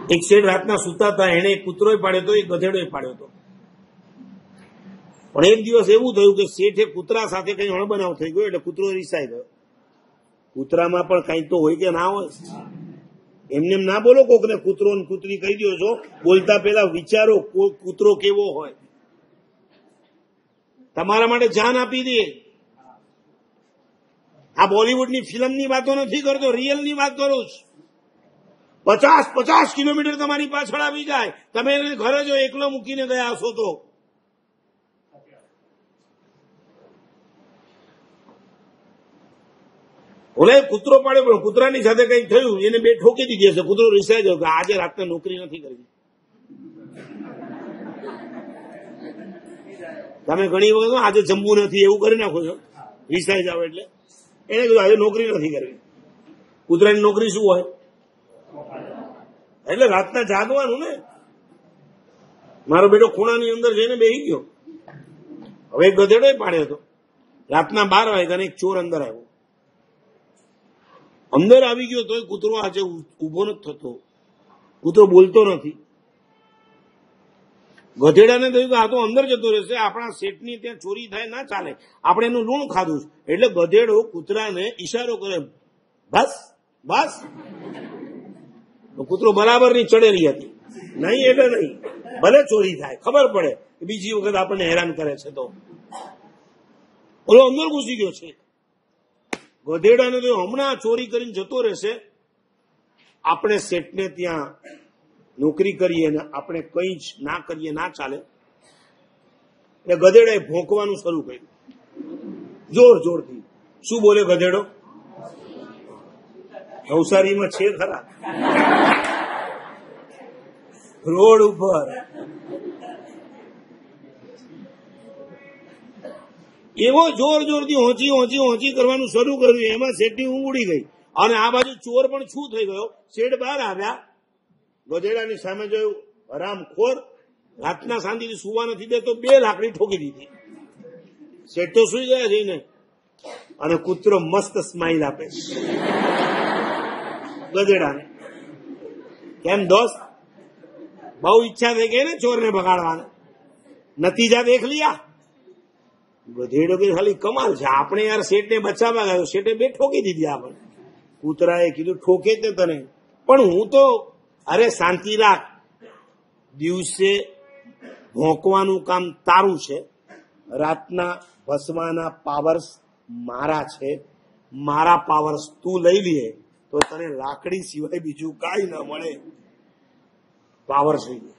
એક શેઠ રાતના સૂતા હતા, એને એક કૂતરોય પાડ્યો હતો, એક ગધેડોય પાડ્યો હતો. પણ એક દિવસ એવું થયું કે શેઠે કૂતરા સાથે કઈ અણબનાવ થઈ ગયો, એટલે કૂતરો રિસાઈ ગયો. કૂતરામાં પણ કઈ તો હોય કે ના હોય? એમને એમ ના બોલો કોકને કૂતરો ને કૂતરી કહી દો છો, બોલતા પેલા વિચારો કૂતરો કેવો હોય. તમારા માટે જાન આપી દે. આ બોલિવૂડની ફિલ્મની વાતો નથી કરતો, રિયલની વાત કરું છું. 50 કિલોમીટર તમારી પાછળ આવી જાય, તમે એને ઘરે જો એકલો મૂકીને ગયા હશો તો. ઓલે કૂતરો પાડ્યો, પણ કૂતરાની સાથે કઈક થયું, એને બે ઠોકી દીધી હશે. કૂતરો રિસાઈ ગયો કે આજે રાતને નોકરી નથી કરવી. તમે ઘણી વખત આજે જમવું નથી એવું કરી નાખો છો, રિસાઈ જાવ એટલે. એને કીધું આજે નોકરી નથી કરવી. કૂતરાની નોકરી શું હોય? એટલે રાતના જાગવાનું ને. મારો બેટો ખૂણાની અંદર જઈને બેસી ગયો. હવે એક ગધેડો પાડ્યો હતો. રાતના 12 વાગ્યા એક ચોર અંદર આવ્યો. અંદર આવી ગયો તો કૂતરો આજે ઉભો નથી થતો, કૂતરો બોલતો નથી. ગધેડાને થયું કે આ તો અંદર જતો રહેશે, આપણા શેઠની ત્યાં ચોરી થાય ના ચાલે, આપણે એનું લૂણ ખાધું. એટલે ગધેડો કૂતરાને ઈશારો કરે, બસ બસ. કૂતરો બરાબરની ચડેલી હતી. નહીં એટલે નહીં, ભલે ચોરી થાય, ખબર પડે કે બીજી વખત આપણને હેરાન કરે છે તો. ઓલો અંદર ઘૂસી ગયો છે. ગધેડાને તો હમણાં ચોરી કરીને જતો રહેશે. આપણે શેઠને ત્યાં નોકરી કરીએ ને આપણે કંઈ જ ના કરીએ ના ચાલે. એટલે ગધેડાએ ભોંકવાનું શરૂ કર્યું જોર જોરથી. શું બોલે ગધેડો? નવસારીમાં છે ખરા રોડ ઉપર. એવો જોર જોરથી હોંચી કરવાનું શરૂ કર્યું. એમાં શેઠની ઊંઘ ઉડી ગઈ અને આ બાજુ ચોર પણ શું થઈ ગયો. શેઠ બહાર આવ્યા, ગધેડાની સામે જોયું, હરામખોર, રાતના શાંતિથી સુવા નથી દેતો, 2 લાકડી ઠોકી દીધી. શેઠ તો સુઈ ગયા જઈને, અને કૂતરો મસ્ત સ્માઈલ આપે ગધેડાને. કેમ દોસ્ત, બહુ ઈચ્છા થઈ ગઈ ને ચોરને ભગાડવાની, નતીજા દેખ લિયા. ગધેડો કે ખાલી કમાલ છે, આપણે યાર શેઠને બચાવવા ગયો, શેઠે 2 ઠોકી દીધી આપણને. કૂતરાએ કીધું ઠોકે તે તને, પણ હું તો, અરે શાંતિ રાખ, દિવસે ભોંકવાનું કામ તારું છે, રાતના ભસવાના પાવર્સ મારા છે. મારા પાવર્સ તું લઈ લે તો તને લાકડી સિવાય બીજું કાંઈ ન મળે. પાવર જોઈએ.